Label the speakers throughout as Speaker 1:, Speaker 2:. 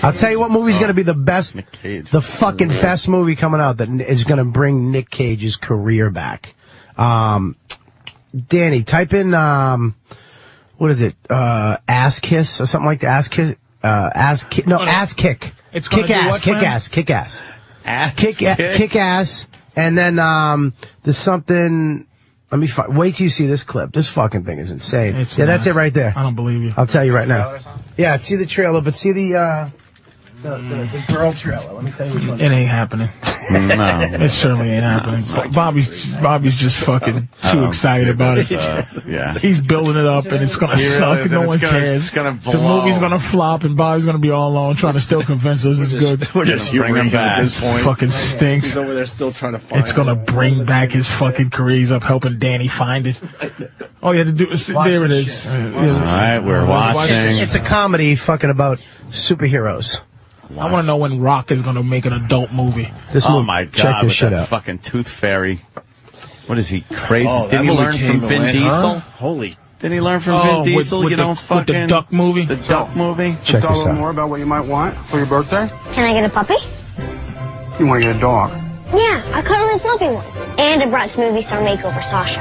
Speaker 1: I'll tell you what movie's going to be the best, the fucking best movie coming out that is going to bring Nick Cage's career back. Danny, type in, what is it, Ass Kiss or something like that? Ass Kiss, Ass Kick.
Speaker 2: It's
Speaker 1: Kick Ass, Kick Ass, Kick Ass. Kick Ass. And then, there's something, let me wait till you see this clip. This fucking thing is insane. Yeah, that's it right there.
Speaker 2: I don't believe you.
Speaker 1: I'll tell you right now. Yeah, see the trailer, but see the girl trailer. Let me tell you which one.
Speaker 2: It ain't happening.
Speaker 3: No.
Speaker 2: It certainly ain't happening. Bobby's just fucking too excited about it.
Speaker 3: Yeah.
Speaker 2: He's building it up, and it's gonna suck. No one cares.
Speaker 3: It's gonna blow.
Speaker 2: The movie's gonna flop, and Bobby's gonna be all alone trying to still convince us it's good.
Speaker 4: We're just
Speaker 3: bring him back.
Speaker 4: at this point.
Speaker 2: Fucking stinks.
Speaker 4: He's over there still trying to find
Speaker 2: It's gonna bring back his fucking career. He's up helping Danny find it. Oh yeah, there it is.
Speaker 3: All right, we're watching.
Speaker 1: It's a comedy fucking about superheroes.
Speaker 2: I want to know when Rock is going to make an adult movie.
Speaker 3: Oh my God!
Speaker 1: Check this
Speaker 3: with
Speaker 1: shit
Speaker 3: that
Speaker 1: out.
Speaker 3: fucking Tooth Fairy. What is he crazy?
Speaker 4: Oh,
Speaker 3: Did he learn from Vin Diesel?
Speaker 4: Holy.
Speaker 3: Did he learn from Vin Diesel?
Speaker 2: With the Duck movie?
Speaker 3: The Duck movie?
Speaker 1: Check
Speaker 5: Tell a
Speaker 1: this
Speaker 5: little
Speaker 1: out.
Speaker 5: more about what you might want for your birthday?
Speaker 6: Can I get a puppy?
Speaker 5: You want to get a dog?
Speaker 6: Yeah, a cuddly fluffy one. And a Bratz movie star makeover, Sasha.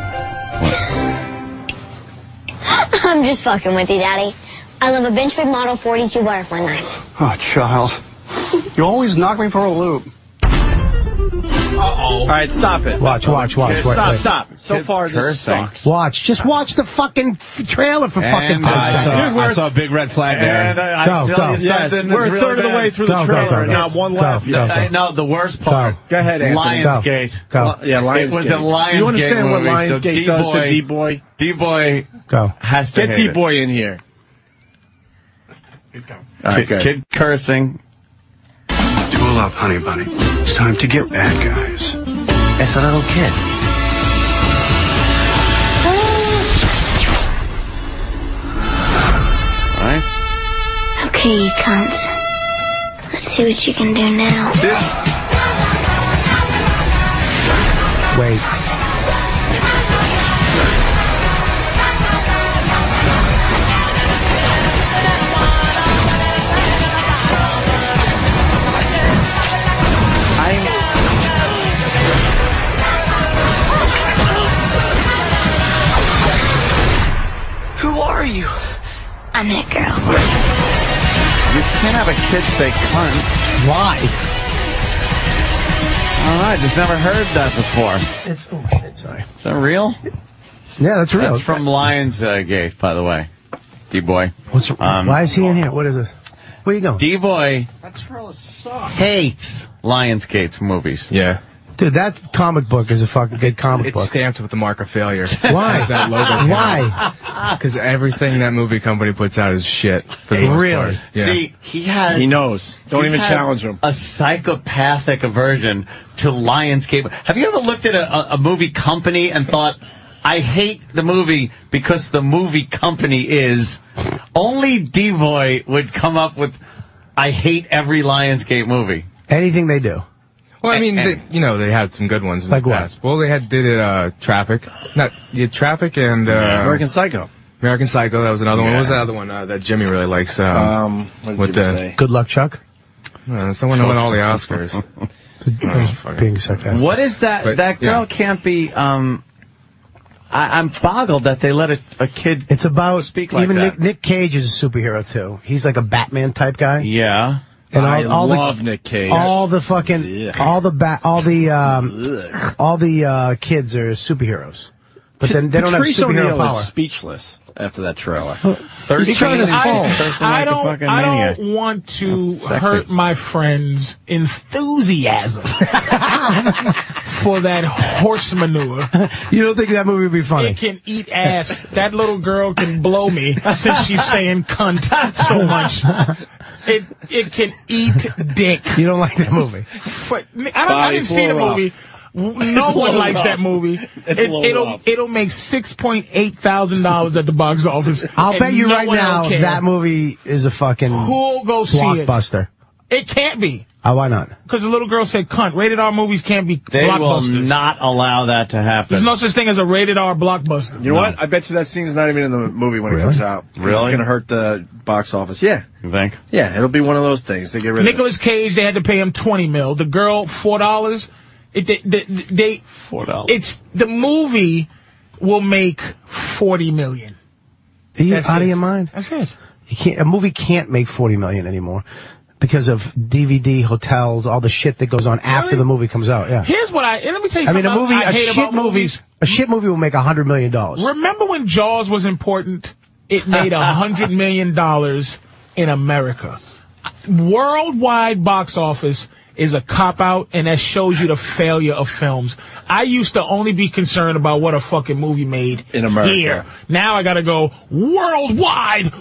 Speaker 6: I'm just fucking with you, Daddy. I love a Benchmade Model 42 butterfly knife.
Speaker 5: Oh, child. You always knock me for a loop.
Speaker 4: All right, stop it.
Speaker 1: Watch.
Speaker 4: Stop. So
Speaker 3: Kids
Speaker 4: far, this
Speaker 3: cursing.
Speaker 4: sucks.
Speaker 1: Watch. Just watch the fucking trailer for fucking 10 seconds.
Speaker 7: I saw a big red flag there.
Speaker 3: And I'll
Speaker 1: Go,
Speaker 3: tell
Speaker 1: go.
Speaker 3: you
Speaker 4: Yes,
Speaker 3: something
Speaker 4: we're a
Speaker 3: that's
Speaker 4: third of the
Speaker 3: really
Speaker 4: way
Speaker 3: bad.
Speaker 4: through the
Speaker 1: Go,
Speaker 4: trailer,
Speaker 1: go,
Speaker 4: and
Speaker 1: go.
Speaker 4: not one left.
Speaker 1: Go.
Speaker 3: I know the worst part.
Speaker 4: Go ahead, Anthony.
Speaker 3: Lionsgate.
Speaker 1: Go.
Speaker 4: Yeah, Lionsgate.
Speaker 3: It was a Lionsgate
Speaker 4: Do you understand what
Speaker 3: movie, so
Speaker 4: Lionsgate does to D-Boy?
Speaker 3: D-Boy
Speaker 1: Go.
Speaker 3: has to
Speaker 4: Get
Speaker 3: hate it.
Speaker 4: D-Boy in here.
Speaker 2: He's coming.
Speaker 3: Kid cursing.
Speaker 5: Tool up, honey bunny. It's time to get bad guys.
Speaker 7: It's a little kid.
Speaker 3: All right.
Speaker 6: Okay, you cunts. Let's see what you can do now.
Speaker 1: Wait.
Speaker 6: Who are you? I'm that girl.
Speaker 3: You can't have a kid say cunt.
Speaker 1: Why?
Speaker 3: All right, just never heard that before.
Speaker 1: Oh shit, sorry.
Speaker 3: Is that real?
Speaker 1: Yeah, that's real.
Speaker 3: That's from Lionsgate, by the way. D-Boy.
Speaker 1: Why is he in here? What is this? Where you going?
Speaker 3: D-Boy
Speaker 4: That trailer sucks.
Speaker 3: hates Lionsgate's movies.
Speaker 7: Yeah.
Speaker 1: Dude, that comic book is a fucking good comic
Speaker 7: It's
Speaker 1: book.
Speaker 7: stamped with the mark of failure.
Speaker 1: Why?
Speaker 7: Since that logo.
Speaker 1: Why?
Speaker 7: Because everything that movie company puts out is shit. For the most
Speaker 1: Really?
Speaker 7: part. Yeah.
Speaker 3: See, he
Speaker 4: knows. Don't even challenge him.
Speaker 3: A psychopathic aversion to Lionsgate. Have you ever looked at a movie company and thought, I hate the movie because the movie company is... Only D-Boy would come up with, I hate every Lionsgate movie.
Speaker 1: Anything they do.
Speaker 7: Well, I mean, they had some good ones in
Speaker 1: Like
Speaker 7: the
Speaker 1: what?
Speaker 7: past. Well, they did it, Traffic. Traffic and,
Speaker 4: American Psycho.
Speaker 7: American Psycho, that was another one. What was the other one that Jimmy really likes?
Speaker 4: What did
Speaker 7: with
Speaker 4: you
Speaker 7: the-
Speaker 4: say?
Speaker 1: Good luck, Chuck.
Speaker 7: It's the one that won all the Oscars.
Speaker 1: Being sarcastic.
Speaker 3: What is that?
Speaker 7: But,
Speaker 3: That girl
Speaker 7: yeah.
Speaker 3: can't be, I'm boggled that they let a kid
Speaker 1: It's about
Speaker 3: speak like
Speaker 1: even
Speaker 3: that.
Speaker 1: Nick Cage is a superhero too. He's like a Batman type guy.
Speaker 3: Yeah.
Speaker 1: And
Speaker 4: I
Speaker 1: all
Speaker 4: love
Speaker 1: the,
Speaker 4: Nick Cage.
Speaker 1: All the fucking
Speaker 4: Ugh.
Speaker 1: all the kids are superheroes, but then they don't have
Speaker 4: Patrice
Speaker 1: superhero
Speaker 4: O'Neal
Speaker 1: power.
Speaker 4: is speechless after that trailer.
Speaker 3: 13
Speaker 1: He's trying to
Speaker 3: is
Speaker 1: fall.
Speaker 3: cursing
Speaker 2: I
Speaker 3: like a fucking maniac.
Speaker 2: don't want to
Speaker 3: Sexy.
Speaker 2: hurt my friend's enthusiasm for that horse manure.
Speaker 1: You don't think that movie would be funny?
Speaker 2: It can eat ass. That little girl can blow me since she's saying cunt so much. It can eat dick.
Speaker 1: You don't like that movie?
Speaker 2: I didn't see the movie. No one likes that movie.
Speaker 4: rough.
Speaker 2: It'll make $6,800 at the box office.
Speaker 1: I'll
Speaker 2: and
Speaker 1: bet you
Speaker 2: no
Speaker 1: right
Speaker 2: one
Speaker 1: now
Speaker 2: will care.
Speaker 1: that movie is a fucking
Speaker 2: Who'll go see it?
Speaker 1: blockbuster.
Speaker 2: It can't be.
Speaker 1: Why not?
Speaker 2: Because the little girl said cunt. Rated R movies can't be blockbusters.
Speaker 3: They will not allow that to happen.
Speaker 2: There's no such thing as a rated R blockbuster.
Speaker 4: You know what? I bet you that scene's not even in the movie when it comes out.
Speaker 3: Really?
Speaker 4: It's going to hurt the box office. Yeah.
Speaker 3: You think?
Speaker 4: Yeah, it'll be one of those things. They get rid of
Speaker 2: Nicolas Cage, they had to pay him $20 million. The girl, $4. $4. The movie will make $40 million.
Speaker 1: Are you out of your mind?
Speaker 2: That's it.
Speaker 1: A movie can't make $40 million anymore because of DVD, hotels, all the shit that goes on after the movie comes out. Yeah.
Speaker 2: Here's what let me tell you something.
Speaker 1: A shit movie will make $100 million.
Speaker 2: Remember when Jaws was important? It made $100 million in America. Worldwide box office is a cop-out, and that shows you the failure of films. I used to only be concerned about what a fucking movie made
Speaker 4: in America.
Speaker 2: Here. Now I gotta go worldwide,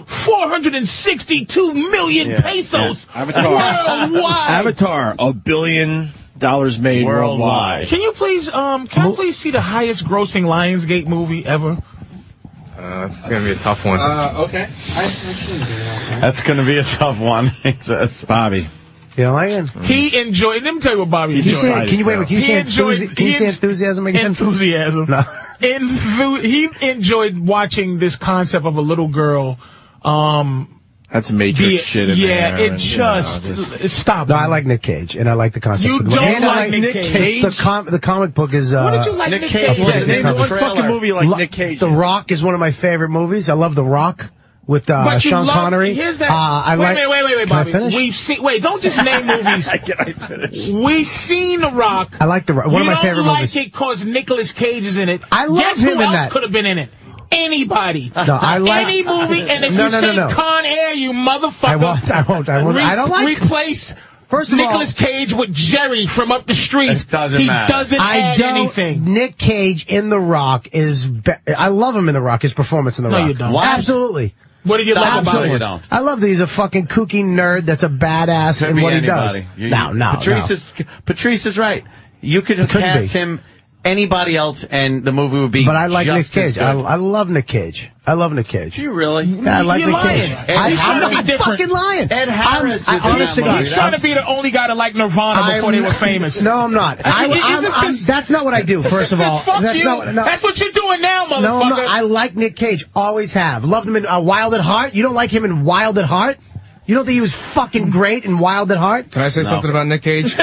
Speaker 2: 462 million pesos.
Speaker 4: Yeah. Avatar.
Speaker 2: Worldwide.
Speaker 4: Avatar, $1 billion made worldwide.
Speaker 2: Can you please, can I please see the highest grossing Lionsgate movie ever?
Speaker 7: It's going to be a tough one.
Speaker 2: Okay.
Speaker 3: That's going to be a tough one, he says.
Speaker 4: Bobby.
Speaker 1: You know, like
Speaker 2: he enjoyed. Let me tell you what Bobby enjoyed.
Speaker 1: Can you say enthusiasm again?
Speaker 2: Enthusiasm.
Speaker 1: No.
Speaker 2: He enjoyed watching this concept of a little girl.
Speaker 4: That's Matrix shit in there.
Speaker 2: Yeah, it just stop.
Speaker 1: No, I like Nick Cage, and I like the concept.
Speaker 2: You
Speaker 1: of the
Speaker 2: don't
Speaker 1: movie.
Speaker 2: like Nick Cage?
Speaker 1: The comic book is.
Speaker 2: What did you like Nick Cage?
Speaker 4: Name one fucking movie you like Nick Cage.
Speaker 1: The Rock is one of my favorite movies. I love The Rock. With Sean Connery.
Speaker 2: Here's that. Wait, Bobby. We've seen. Wait, don't just name movies.
Speaker 4: Can I finish?
Speaker 2: We've seen The Rock.
Speaker 1: I like The Rock. One of my favorite movies.
Speaker 2: You don't like it because Nicolas Cage is in it.
Speaker 1: I love
Speaker 2: Guess
Speaker 1: him
Speaker 2: who
Speaker 1: in
Speaker 2: else
Speaker 1: that.
Speaker 2: could have been in it? Anybody.
Speaker 1: No, I like
Speaker 2: any movie. And if you say Con Air, you motherfucker.
Speaker 1: I won't. I don't like.
Speaker 2: Replace.
Speaker 1: First of
Speaker 2: Nicolas Cage with Jerry from up the street.
Speaker 3: It doesn't matter.
Speaker 2: Doesn't add anything.
Speaker 1: Nick Cage in The Rock is. I love him in The Rock. His performance in The Rock.
Speaker 2: No, you don't.
Speaker 3: What?
Speaker 1: Absolutely.
Speaker 2: What do you like about
Speaker 3: it?
Speaker 2: it?
Speaker 1: I love that he's a fucking kooky nerd that's a badass in what he does. No.
Speaker 3: Patrice is right. You could cast him anybody else, and the movie would be.
Speaker 1: But I like Nick
Speaker 3: just
Speaker 1: Cage.
Speaker 3: as good.
Speaker 1: I love Nick Cage. I love Nick Cage.
Speaker 4: Do you really?
Speaker 1: Yeah, I like
Speaker 2: You're
Speaker 1: Nick
Speaker 2: lying.
Speaker 1: Cage.
Speaker 2: He's trying to be
Speaker 1: I'm
Speaker 2: different.
Speaker 1: fucking lying.
Speaker 3: Ed Harris is
Speaker 1: honest to God,
Speaker 2: He's trying to be the only guy to like Nirvana before they were famous.
Speaker 1: No, I'm not. That's not what I do. First of all,
Speaker 2: that's what you're doing now, motherfucker.
Speaker 1: No, I'm not. I like Nick Cage. Always have. Loved him in Wild at Heart. You don't like him in Wild at Heart? You don't think he was fucking great in Wild at Heart?
Speaker 7: Can I say something about Nick Cage?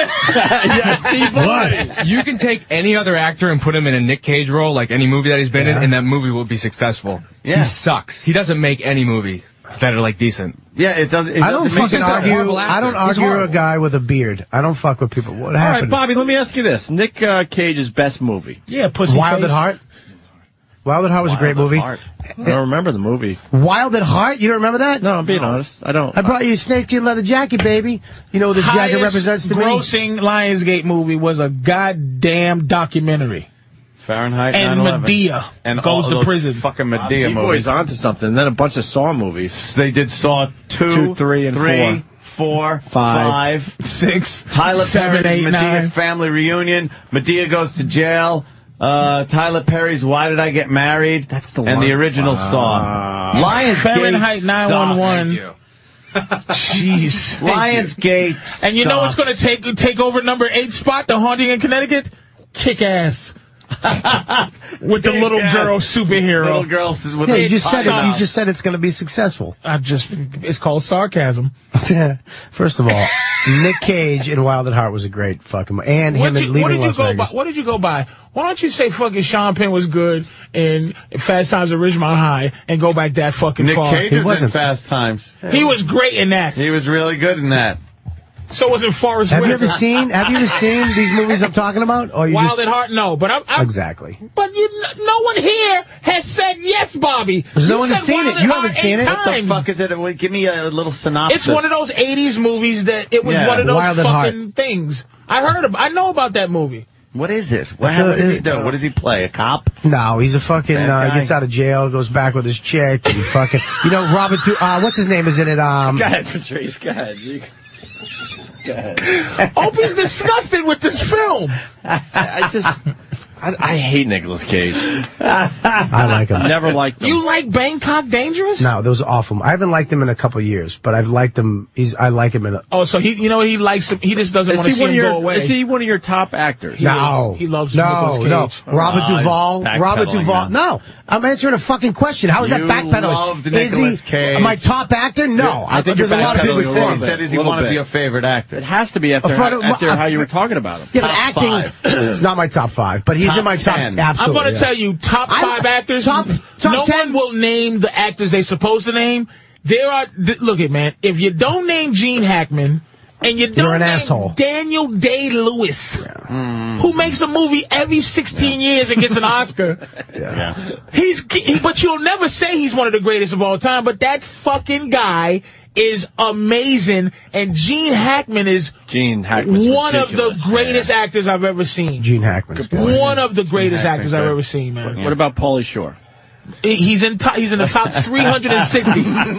Speaker 4: What?
Speaker 7: You can take any other actor and put him in a Nick Cage role, like any movie that he's been in, and that movie will be successful.
Speaker 3: Yeah.
Speaker 7: He sucks. He doesn't make any movie that are, like, decent.
Speaker 3: Yeah, it does.
Speaker 1: I don't fucking argue.
Speaker 7: actor.
Speaker 1: I don't argue a guy with a beard. I don't fuck with people. What happened?
Speaker 4: All right, Bobby, let me ask you this. Nick Cage's best movie.
Speaker 2: Yeah, Pussy
Speaker 1: Wild at Heart? Wild at Heart was a great movie.
Speaker 4: I don't remember the movie.
Speaker 1: Wild at Heart? You don't remember that?
Speaker 4: No, I'm being honest. I don't.
Speaker 1: I brought you a snakeskin leather jacket, baby. You know what this jacket represents to me?
Speaker 2: Grossing Lionsgate movie was a goddamn documentary.
Speaker 3: Fahrenheit
Speaker 2: and
Speaker 3: 9/11.
Speaker 2: Medea
Speaker 3: and
Speaker 2: goes to prison.
Speaker 3: Fucking Medea
Speaker 4: Boy's
Speaker 3: movies.
Speaker 4: onto something. And then a bunch of Saw movies.
Speaker 3: They did Saw 2,
Speaker 4: 3, and
Speaker 3: 4,
Speaker 4: 5,
Speaker 2: 6,
Speaker 3: Tyler
Speaker 2: 7,
Speaker 3: Perry's
Speaker 2: 8,
Speaker 3: Medea
Speaker 2: 9.
Speaker 3: family reunion. Medea goes to jail. Tyler Perry's Why Did I Get Married?
Speaker 4: That's the
Speaker 3: and
Speaker 4: one.
Speaker 3: the original Saw. Lionsgate
Speaker 2: Fahrenheit 9/11. Jeez.
Speaker 3: Lionsgate.
Speaker 2: And you know what's going to take over number 8 spot, The Haunting in Connecticut? Kick Ass. With the little girl superhero.
Speaker 3: Little girls with
Speaker 1: Yeah, you just said it's going to be successful.
Speaker 2: It's called sarcasm.
Speaker 1: First of all, Nick Cage in Wild at Heart was a great fucking movie. And him and leaving Las Vegas.
Speaker 2: What did you go by? Why don't you say fucking Sean Penn was good in Fast Times at Ridgemont High and go back that fucking
Speaker 3: Nick
Speaker 2: far?
Speaker 3: Cage was in Fast Times.
Speaker 2: He was great in that.
Speaker 3: He was really good in that.
Speaker 2: So was in Forrest
Speaker 1: Have
Speaker 2: Whitaker.
Speaker 1: Have you ever seen these movies I'm talking about? Or you
Speaker 2: Wild at Heart? No, but I'm
Speaker 1: exactly.
Speaker 2: But no one here has said yes, Bobby.
Speaker 1: There's no one has seen it. You haven't seen it.
Speaker 3: What the fuck is it? Well, give me a little synopsis.
Speaker 2: It's one of those 80s movies that it was one of those
Speaker 1: Wild at
Speaker 2: fucking things. I know about that movie.
Speaker 3: What is it? What does he do? What does he play? A cop?
Speaker 1: No, he's a fucking, gets out of jail, goes back with his chick, and fucking, Robert, what's his name is in it?
Speaker 4: Go ahead, Patrice, go ahead.
Speaker 2: Opie's disgusted with this film.
Speaker 4: I just...
Speaker 8: I hate Nicolas Cage.
Speaker 1: I like him.
Speaker 8: Never liked him.
Speaker 2: You like Bangkok Dangerous?
Speaker 1: No, that was awful. I haven't liked him in a couple of years, but I've liked him. I like him in a...
Speaker 2: Oh, so he likes him. He just doesn't want to see him go away.
Speaker 8: Is he one of your top actors?
Speaker 1: No.
Speaker 2: He loves Nicolas Cage.
Speaker 1: No. Robert Duvall. No. I'm answering a fucking question. How is that backpedaling? Is he my top actor? No.
Speaker 8: I think
Speaker 3: there's
Speaker 8: a lot of people
Speaker 3: who said, is he one of your favorite actors?
Speaker 8: It has to be after how you were talking about him.
Speaker 1: Yeah, but acting, not my top 5, but he's in my top 10. Absolutely.
Speaker 2: I'm going to tell you, top 5 actors.
Speaker 1: Top
Speaker 2: no
Speaker 1: 10
Speaker 2: one will name the actors they're supposed to name. Look at, man, if you don't name Gene Hackman, and you don't name asshole. Daniel Day-Lewis, who makes a movie every 16 years and gets an Oscar. But you'll never say he's one of the greatest of all time, but that fucking guy is amazing, and Gene Hackman is one of the greatest actors I've ever seen.
Speaker 1: Gene Hackman.
Speaker 2: One of the greatest actors I've ever seen, man.
Speaker 8: What about Pauly Shore?
Speaker 2: He's in the top 360.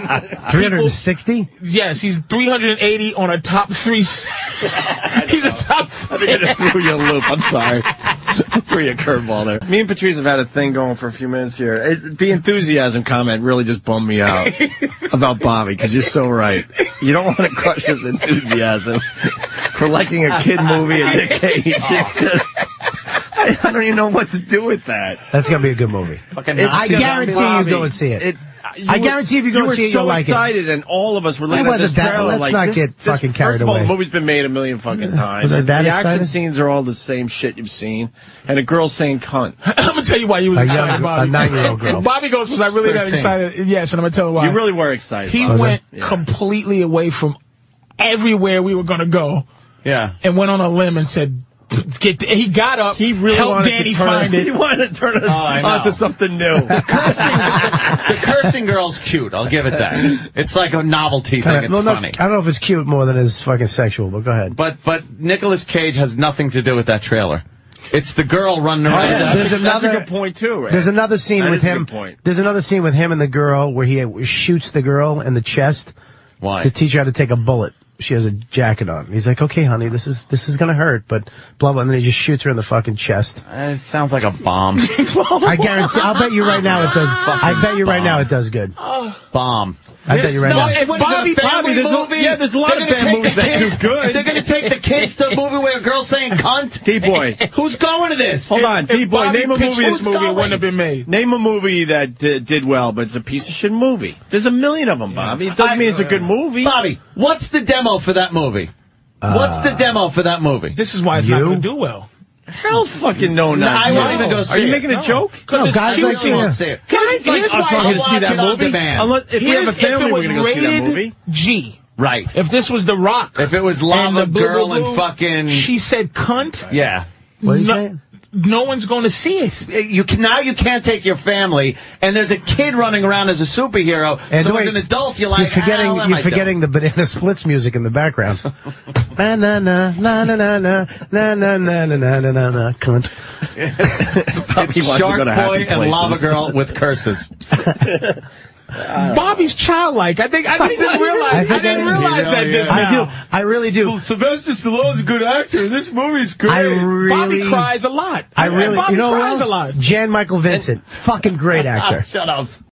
Speaker 1: 360?
Speaker 2: Yes, he's 380 on a top 3. He's a top 3.
Speaker 8: I just threw you a loop. I'm sorry. I threw you a curveball there. Me and Patrice have had a thing going for a few minutes here. The enthusiasm comment really just bummed me out about Bobby, because you're so right. You don't want to crush his enthusiasm for liking a kid movie and Nick Cage. It's just... I don't even know what to do with that.
Speaker 1: That's going to be a good movie. I guarantee you go and see it. I guarantee if you go and see it, you'll like it.
Speaker 8: You were so excited, and all of us were looking at this trailer
Speaker 1: let's not get fucking carried away.
Speaker 8: First of all, the movie's been made a million fucking times.
Speaker 1: The
Speaker 8: action scenes are all the same shit you've seen, and a girl saying cunt.
Speaker 2: I'm going to tell you why you was excited, Bobby.
Speaker 1: A 9-year-old girl.
Speaker 2: Bobby goes, was I really that excited? Yes, and I'm going to tell you why.
Speaker 8: You really were excited.
Speaker 2: He went completely away from everywhere we were going to go.
Speaker 3: Yeah.
Speaker 2: And went on a limb and said, he got up.
Speaker 8: He really
Speaker 2: helped Danny find it.
Speaker 8: He wanted to turn us onto something new.
Speaker 3: The cursing girl's cute. I'll give it that. It's like a novelty thing. It's funny.
Speaker 1: I don't know if it's cute more than it's fucking sexual, but go ahead.
Speaker 3: But Nicolas Cage has nothing to do with that trailer. It's the girl running around.
Speaker 8: That's a good point too, right?
Speaker 1: There's another scene with him. There's another scene with him and the girl where he shoots the girl in the chest.
Speaker 3: Why?
Speaker 1: To teach her how to take a bullet. She has a jacket on. He's like, okay, honey, this is gonna hurt, but blah blah. And then he just shoots her in the fucking chest.
Speaker 3: It sounds like a bomb.
Speaker 1: I guarantee. I'll bet you right now it does. I bet you right now it does good.
Speaker 3: Bomb.
Speaker 1: I bet you right now.
Speaker 3: Bobby,
Speaker 8: there's a lot of bad movies that do good.
Speaker 3: They're going to take the kids to a movie where a girl's saying cunt.
Speaker 8: D-Boy.
Speaker 3: Who's going to this?
Speaker 8: Hold on, D-Boy, name a movie
Speaker 2: this movie wouldn't have been made.
Speaker 8: Name a movie that did well, but it's a piece of shit movie. There's a million of them, Bobby. It doesn't mean it's a good movie.
Speaker 3: Bobby, what's the demo for that movie? What's the demo for that movie?
Speaker 2: This is why it's not going to do well.
Speaker 8: Hell fucking no,
Speaker 3: I won't even go see it.
Speaker 8: Are you making a joke?
Speaker 1: No, guys like
Speaker 3: you won't see it.
Speaker 8: Guys like us aren't going to see that movie. Unless, if we have a family, we're going to go see that movie.
Speaker 2: G.
Speaker 3: Right.
Speaker 2: If this was The Rock.
Speaker 3: If it was Lava Girl and fucking...
Speaker 2: She said cunt.
Speaker 3: Yeah.
Speaker 1: What are you saying?
Speaker 2: No one's going to see it.
Speaker 3: Now you can't take your family, and there's a kid running around as a superhero. And so as an adult, you're like,
Speaker 1: you're forgetting the Banana Splits music in the background. Na na na na na na na na na na na na na na cunt.
Speaker 3: It's Shark Boy and Lava Girl with curses.
Speaker 2: Bobby's childlike. I didn't realize that just now.
Speaker 1: I really do.
Speaker 3: Sylvester Stallone's a good actor. This movie's great.
Speaker 2: Bobby cries a lot.
Speaker 1: Bobby
Speaker 2: cries a lot.
Speaker 1: Jan Michael Vincent, fucking great actor.
Speaker 3: Shut up.